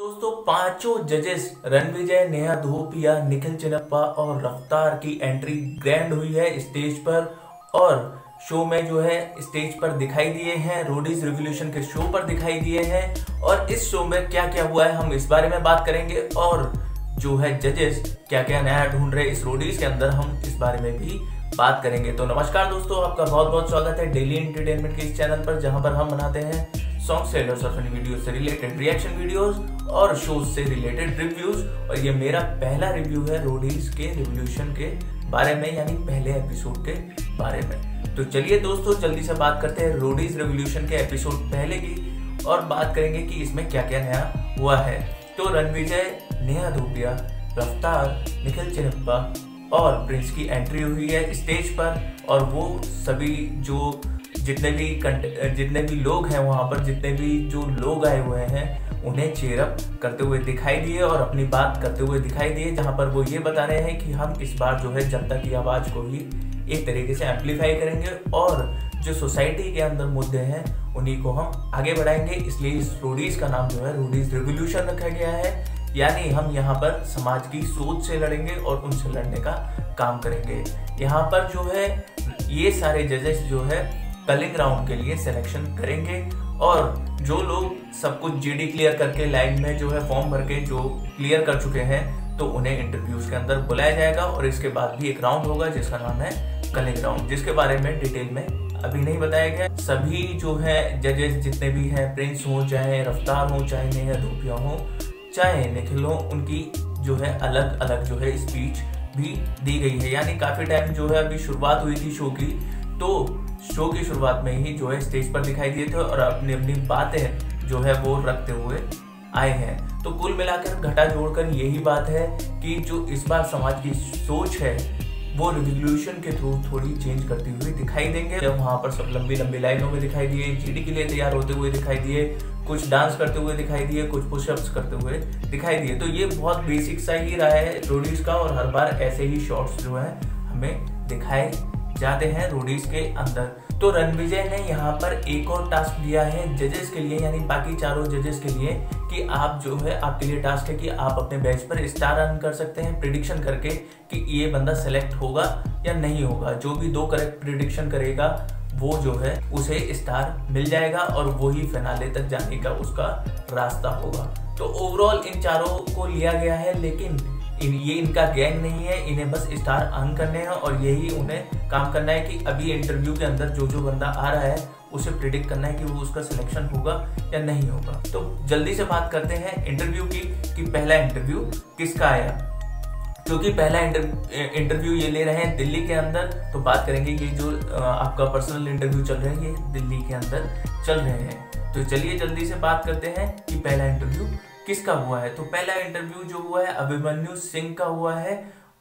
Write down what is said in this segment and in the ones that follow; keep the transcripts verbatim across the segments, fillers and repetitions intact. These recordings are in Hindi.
दोस्तों पांचों जजेस रणविजय, नेहा धूपिया, निखिल चिनप्पा और रफ्तार की एंट्री ग्रैंड हुई है स्टेज पर और शो में जो है स्टेज पर दिखाई दिए हैं, रोडीज रिवॉल्यूशन के शो पर दिखाई दिए हैं। और इस शो में क्या क्या हुआ है हम इस बारे में बात करेंगे और जो है जजेस क्या क्या नया ढूंढ रहे इस रोडीज के अंदर हम इस बारे में भी बात करेंगे। तो नमस्कार दोस्तों, आपका बहुत बहुत स्वागत है डेली एंटरटेनमेंट के इस चैनल पर, जहां पर हम बनाते हैं सॉन्ग ट्रेलर्स और फनी वीडियो से रिलेटेड रिएक्शन वीडियोस और शोज से रिलेटेड रिव्यूज। और ये मेरा पहला रिव्यू है रोडीज के रिवॉल्यूशन के बारे में, यानी पहले एपिसोड के बारे में। तो चलिए दोस्तों जल्दी से बात करते हैं रोडीज रिवॉल्यूशन के एपिसोड पहले की और बात करेंगे कि इसमें क्या क्या नया हुआ है। तो रणविजय, नेहा धूपिया, रफ्तार, निखिल चिनप्पा और प्रिंस की एंट्री हुई है स्टेज पर और वो सभी जो जितने भी जितने भी लोग हैं वहां पर, जितने भी जो लोग आए हुए हैं उन्हें चीयर अप करते हुए दिखाई दिए और अपनी बात करते हुए दिखाई दिए, जहां पर वो ये बता रहे हैं कि हम इस बार जो है जनता की आवाज को ही एक तरीके से एम्पलीफाई करेंगे और जो सोसाइटी के अंदर मुद्दे हैं उन्हीं को हम आगे बढ़ाएंगे। इसलिए इस रोडीज का नाम जो है रोडीज रिवॉल्यूशन रखा गया है, यानी हम यहाँ पर समाज की सोच से लड़ेंगे और उनसे लड़ने का काम करेंगे। यहाँ पर जो है ये सारे जजेस जो है कलिंग राउंड के लिए सिलेक्शन करेंगे और जो लोग सब कुछ जीडी क्लियर करके लाइन में जो है फॉर्म भर के जो क्लियर कर चुके हैं तो उन्हें इंटरव्यूज के अंदर बुलाया जाएगा और इसके बाद भी एक राउंड होगा जिसका नाम है कलिंग राउंड, जिसके बारे में डिटेल में अभी नहीं बताया गया। सभी जो है जजेस जितने भी हैं, प्रिंस हो चाहे रफ्तार हो चाहे नेहा धूपिया हो चाहे निखिल हो, उनकी जो है अलग अलग जो है स्पीच भी दी गई है। यानी काफी टाइम जो है अभी शुरुआत हुई थी शो की, तो शो की शुरुआत में ही जो है स्टेज पर दिखाई दिए थे और अपनी अपनी बातें जो है वो रखते हुए आए हैं। तो कुल मिलाकर घटा जोड़कर यही बात है कि जो इस बार समाज की सोच है वो रिवॉल्यूशन के थ्रू थोड़ी चेंज करती हुई दिखाई देंगे। जब वहां पर सब लंबी लंबी लाइनों में दिखाई दिए, जीडी के लिए तैयार होते हुए दिखाई दिए, कुछ डांस करते हुए दिखाई दिए, कुछ पुशअप्स करते हुए दिखाई दिए। तो ये बहुत बेसिक सा ही रहा है रोडीज का और हर बार ऐसे ही शॉर्ट्स जो है हमें दिखाए जाते हैं रोडीज के अंदर। तो रणविजय ने यहाँ पर एक और टास्क दिया है जजेस के लिए, यानी बाकी चारों जजेस के लिए, कि आप जो है आपके लिए टास्क है कि आप अपने बैच पर स्टार अर्न कर सकते हैं प्रिडिक्शन करके कि ये बंदा सेलेक्ट होगा या नहीं होगा। जो भी दो करेक्ट प्रिडिक्शन करेगा वो जो है उसे स्टार मिल जाएगा और वही फिनाले तक जाने का उसका रास्ता होगा। तो ओवरऑल इन चारों को लिया गया है, लेकिन इन, ये इनका गैंग नहीं है, इन्हें बस स्टार अर्न करने हैं और यही उन्हें काम करना है कि अभी इंटरव्यू के अंदर जो जो बंदा आ रहा है उसे प्रिडिक्ट करना है कि वो उसका सिलेक्शन होगा या नहीं होगा। तो जल्दी से बात करते हैं इंटरव्यू की कि पहला इंटरव्यू किसका आया, क्योंकि पहला इंटरव्यू ये ले रहे हैं दिल्ली के अंदर। तो बात करेंगे ये जो आपका पर्सनल इंटरव्यू चल रहे हैं ये दिल्ली के अंदर चल रहे हैं। तो चलिए जल्दी से बात करते हैं कि पहला इंटरव्यू किसका हुआ है। तो पहला इंटरव्यू जो हुआ है अभिमन्यु सिंह का हुआ है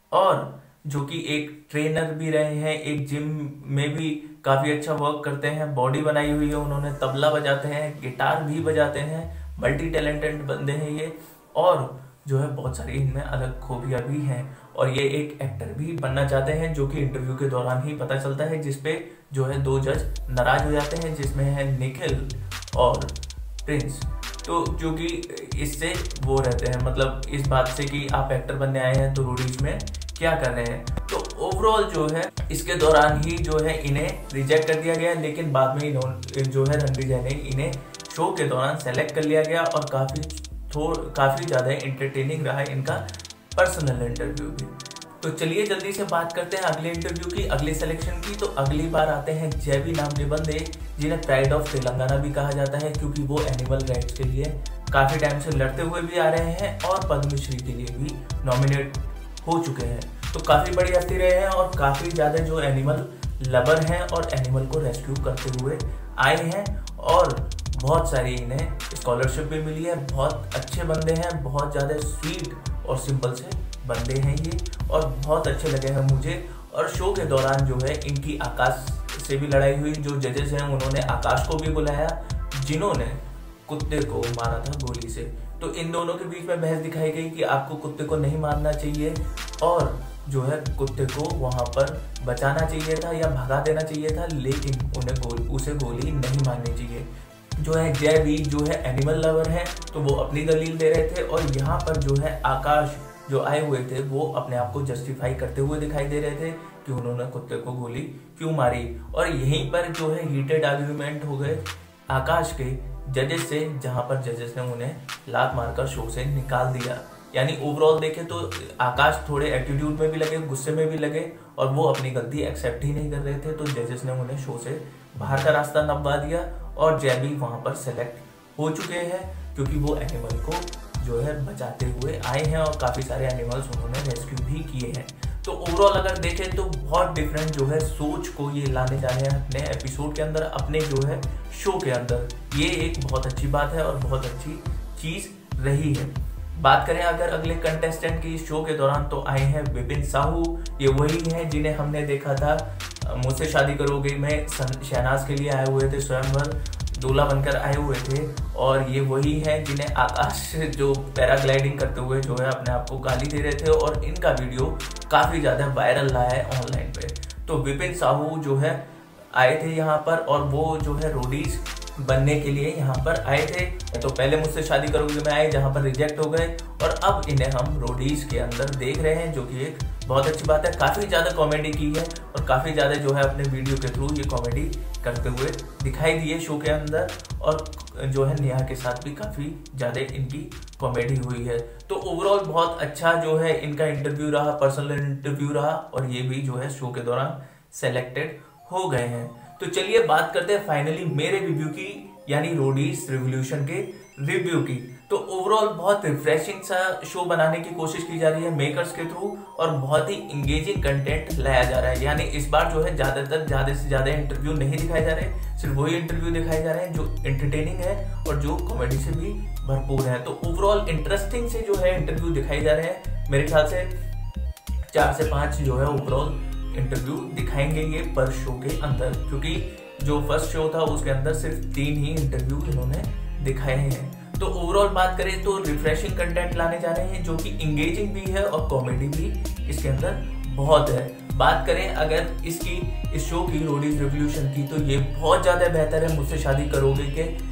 और जो कि एक ट्रेनर भी रहे हैं, एक जिम में भी काफी अच्छा वर्क करते हैं, बॉडी बनाई हुई है उन्होंने, तबला बजाते हैं, गिटार भी बजाते हैं, मल्टी टैलेंटेड बंदे हैं ये और जो है बहुत सारी इनमें अलग खूबियां भी हैं और ये एक एक्टर भी बनना चाहते हैं, जो कि इंटरव्यू के दौरान ही पता चलता है, जिसपे जो है दो जज नाराज हो जाते हैं, जिसमें है निखिल और प्रिंस। तो जो कि इससे वो रहते हैं, मतलब इस बात से कि आप एक्टर बनने आए हैं तो रोडीज में क्या कर रहे हैं। तो ओवरऑल जो है इसके दौरान ही जो है इन्हें रिजेक्ट कर दिया गया, लेकिन बाद में इन्होंने जो है रणविजय ने इन्हें शो के दौरान सेलेक्ट कर लिया गया और काफी थोड़ काफी ज्यादा एंटरटेनिंग रहा इनका पर्सनल इंटरव्यू भी। तो चलिए जल्दी से बात करते हैं अगले इंटरव्यू की, अगले सिलेक्शन की। तो अगली बार आते हैं जयवी नाम के बंदे, जिन्हें प्राइड ऑफ तेलंगाना भी कहा जाता है, क्योंकि वो एनिमल राइट्स के लिए काफी टाइम से लड़ते हुए भी आ रहे हैं और पद्मश्री के लिए भी नॉमिनेट हो चुके हैं। तो काफी बड़ी हस्ती रहे हैं और काफी ज्यादा जो एनिमल लवर हैं और एनिमल को रेस्क्यू करते हुए आए हैं और बहुत सारी इन्हें स्कॉलरशिप भी मिली है। बहुत अच्छे बंदे हैं, बहुत ज्यादा स्वीट और सिंपल से बंदे हैं ये और बहुत अच्छे लगे हैं मुझे। और शो के दौरान जो है इनकी आकाश से भी लड़ाई हुई, जो जजेस हैं उन्होंने आकाश को भी बुलाया जिन्होंने कुत्ते को मारा था गोली से। तो इन दोनों के बीच में बहस दिखाई गई कि आपको कुत्ते को नहीं मारना चाहिए और जो है कुत्ते को वहां पर बचाना चाहिए था या भगा देना चाहिए था, लेकिन उन्हें गोल, उसे गोली नहीं मारनी चाहिए। जो है जय भी जो है एनिमल लवर है, तो वो अपनी दलील दे रहे थे। और यहाँ पर जो है आकाश जो आए हुए थे वो अपने आप को जस्टिफाई करते हुए दिखाई दे रहे थे कि उन्होंने कुत्ते को गोली क्यों मारी। और यहीं पर जो है हीटेड आर्ग्यूमेंट हो गए आकाश के जजेस से, जहां पर जजेस ने उन्हें लात मारकर शो से निकाल दिया। यानी ओवरऑल देखे तो आकाश थोड़े एटीट्यूड में भी लगे, गुस्से में भी लगे और वो अपनी गलती एक्सेप्ट ही नहीं कर रहे थे। तो जजेस ने उन्हें शो से बाहर का रास्ता नपवा दिया और जय भी वहां पर सेलेक्ट हो चुके हैं, क्योंकि वो एनिमल को जो है बचाते हुए आए हैं और काफी सारे एनिमल्स उन्होंने रेस्क्यू भी किए हैं। तो ओवरऑल अगर देखें तो बहुत डिफरेंट जो है सोच को ये लाने जा रहे हैं अपने एपिसोड के अंदर, अपने जो है शो के अंदर। ये एक बहुत अच्छी बात है और बहुत अच्छी चीज रही है। बात करें अगर अगले कंटेस्टेंट की शो के दौरान, तो आए हैं विपिन साहू। ये वही हैं जिन्हें हमने देखा था मुझसे शादी करोगे में शहनाज के लिए आए हुए थे, स्वयंवर दूल्हा बनकर आए हुए थे। और ये वही है जिन्हें आकाश जो पैराग्लाइडिंग करते हुए जो है अपने आप को गाली दे रहे थे और इनका वीडियो काफी ज्यादा वायरल रहा है ऑनलाइन पे। तो विपिन साहू जो है आए थे यहाँ पर और वो जो है रोडीज बनने के लिए यहाँ पर आए थे। तो पहले मुझसे शादी करोगे में आए, जहाँ पर रिजेक्ट हो गए और अब इन्हें हम रोडीज के अंदर देख रहे हैं, जो कि एक बहुत अच्छी बात है। काफी ज्यादा कॉमेडी की है और काफी ज्यादा जो है अपने वीडियो के थ्रू ये कॉमेडी करते हुए दिखाई दिए शो के अंदर। और जो है नेहा के साथ भी काफी ज्यादा इनकी कॉमेडी हुई है। तो ओवरऑल बहुत अच्छा जो है इनका इंटरव्यू रहा, पर्सनल इंटरव्यू रहा और ये भी जो है शो के दौरान सेलेक्टेड हो गए हैं। तो चलिए बात करते हैं फाइनली मेरे रिव्यू की, यानी रोडीज रिवॉल्यूशन के रिव्यू की। तो ओवरऑल बहुत रिफ्रेशिंग सा शो बनाने की कोशिश की जा रही है मेकर्स के थ्रू और बहुत ही इंगेजिंग कंटेंट लाया जा रहा है। यानी इस बार जो है ज्यादातर ज्यादा से ज्यादा इंटरव्यू नहीं दिखाए जा रहे, सिर्फ वही इंटरव्यू दिखाए जा रहे हैं जो एंटरटेनिंग है और जो कॉमेडी से भी भरपूर है। तो ओवरऑल इंटरेस्टिंग से जो है इंटरव्यू दिखाए जा रहे हैं। मेरे ख्याल से चार से पांच जो है ओवरऑल इंटरव्यू दिखाएंगे ये पर शो के अंदर, क्योंकि जो फर्स्ट शो था उसके अंदर सिर्फ तीन ही इंटरव्यू इन्होंने दिखाए हैं। तो ओवरऑल बात करें तो रिफ्रेशिंग कंटेंट लाने जा रहे हैं जो कि इंगेजिंग भी है और कॉमेडी भी इसके अंदर बहुत है। बात करें अगर इसकी इस शो की रोडीज रिवॉल्यूशन की, तो ये बहुत ज्यादा बेहतर है मुझसे शादी करोगे के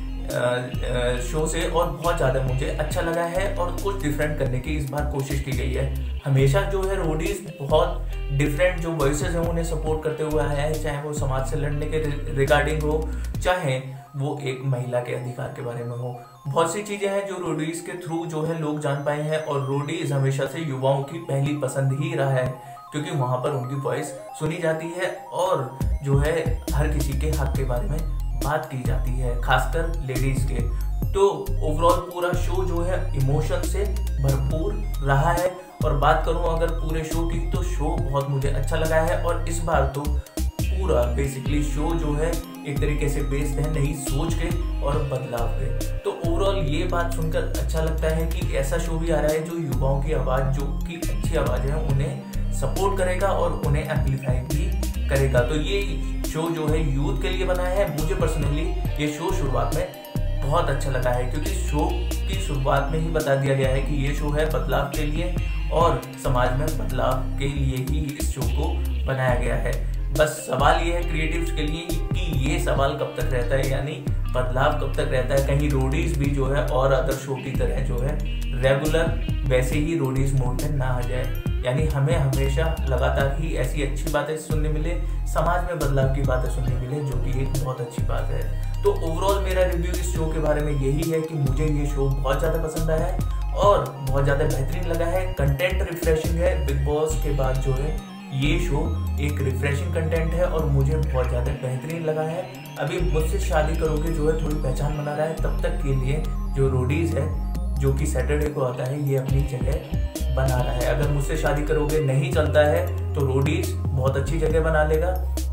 शो से और बहुत ज़्यादा मुझे अच्छा लगा है और कुछ डिफरेंट करने की इस बार कोशिश की गई है। हमेशा जो है रोडीज बहुत डिफरेंट जो वॉइसेस हैं उन्हें सपोर्ट करते हुए आया है, चाहे वो समाज से लड़ने के रिगार्डिंग हो, चाहे वो एक महिला के अधिकार के बारे में हो। बहुत सी चीज़ें हैं जो रोडीज के थ्रू जो है लोग जान पाए हैं और रोडीज हमेशा से युवाओं की पहली पसंद ही रहा है, क्योंकि वहाँ पर उनकी वॉइस सुनी जाती है और जो है हर किसी के हक के बारे में बात की जाती है, खासकर लेडीज के। तो ओवरऑल पूरा शो जो है इमोशन से भरपूर रहा है। और बात करूं अगर पूरे शो की, तो शो बहुत मुझे अच्छा लगा है और इस बार तो पूरा बेसिकली शो जो है एक तरीके से बेस्ड है नई सोच के और बदलाव पे। तो ओवरऑल ये बात सुनकर अच्छा लगता है कि ऐसा शो भी आ रहा है जो युवाओं की आवाज़, जो की अच्छी आवाज़ है, उन्हें सपोर्ट करेगा और उन्हें एम्पलीफाई भी करेगा। तो ये शो जो है यूथ के लिए बनाया है। मुझे पर्सनली ये शो शुरुआत में बहुत अच्छा लगा है, क्योंकि शो की शुरुआत में ही बता दिया गया है कि ये शो है बदलाव के लिए और समाज में बदलाव के लिए ही इस शो को बनाया गया है। बस सवाल ये है क्रिएटिव्स के लिए कि ये सवाल कब तक रहता है, यानी बदलाव कब तक रहता है, कहीं रोडीज भी जो है और अदर शो की तरह जो है रेगुलर वैसे ही रोडीज मोड में ना आ जाए। यानी हमें हमेशा लगातार ही ऐसी अच्छी बातें सुनने मिले, समाज में बदलाव की बातें सुनने मिले, जो कि एक बहुत अच्छी बात है। तो ओवरऑल मेरा रिव्यू इस शो के बारे में यही है कि मुझे ये शो बहुत ज़्यादा पसंद आया है और बहुत ज़्यादा बेहतरीन लगा है। कंटेंट रिफ्रेशिंग है, बिग बॉस के बाद जो है ये शो एक रिफ्रेशिंग कंटेंट है और मुझे बहुत ज़्यादा बेहतरीन लगा है। अभी मुझसे शादी करोगे जो है थोड़ी पहचान बना रहा है, तब तक के लिए जो रोडीज है जो कि सैटरडे को आता है, ये अपनी जगह बना रहा है। अगर मुझसे शादी करोगे नहीं चलता है तो रोडीज बहुत अच्छी जगह बना लेगा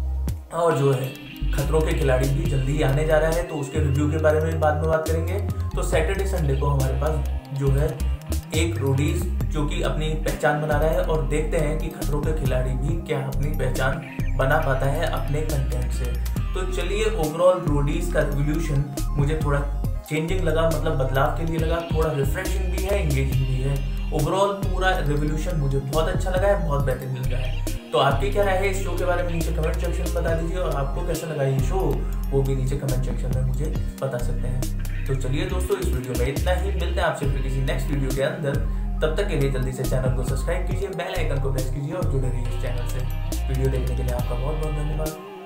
और जो है खतरों के खिलाड़ी भी जल्दी आने जा रहा है, तो उसके रिव्यू के बारे में बाद में बात करेंगे। तो सैटरडे संडे को हमारे पास जो है एक रोडीज जो कि अपनी पहचान बना रहा है और देखते हैं कि खतरों के खिलाड़ी भी क्या अपनी पहचान बना पाता है अपने कंटेंट से। तो चलिए ओवरऑल रोडीज का रिवॉल्यूशन मुझे थोड़ा चेंजिंग लगा, मतलब बदलाव के लिए लगा, थोड़ा रिफ्रेशिंग भी है, इंगेजिंग भी है। ओवरऑल पूरा रिवॉल्यूशन मुझे बहुत अच्छा लगा है, बहुत बेहतरीन लगा है। तो आपकी क्या राय है इस शो के बारे में नीचे कमेंट सेक्शन में बता दीजिए, और आपको कैसा लगा ये शो वो भी नीचे कमेंट सेक्शन में मुझे बता सकते हैं। तो चलिए दोस्तों, इस वीडियो में इतना ही। मिलते हैं आपसे फिर किसी नेक्स्ट वीडियो के अंदर। तब तक के लिए जल्दी से चैनल को सब्सक्राइब कीजिए, बेल आइकन को प्रेस कीजिए और जुड़े रहिए इस चैनल से। वीडियो देखने के लिए आपका बहुत बहुत धन्यवाद।